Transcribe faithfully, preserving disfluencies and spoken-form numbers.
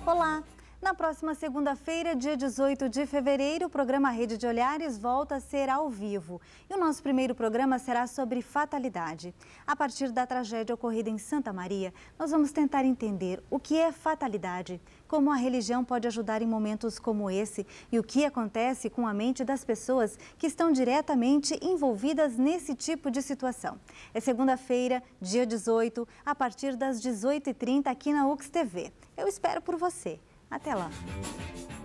Olá! Na próxima segunda-feira, dia dezoito de fevereiro, o programa Rede de Olhares volta a ser ao vivo. E o nosso primeiro programa será sobre fatalidade. A partir da tragédia ocorrida em Santa Maria, nós vamos tentar entender o que é fatalidade, como a religião pode ajudar em momentos como esse e o que acontece com a mente das pessoas que estão diretamente envolvidas nesse tipo de situação. É segunda-feira, dia dezoito, a partir das dezoito e trinta aqui na U X T V. Eu espero por você. Até lá!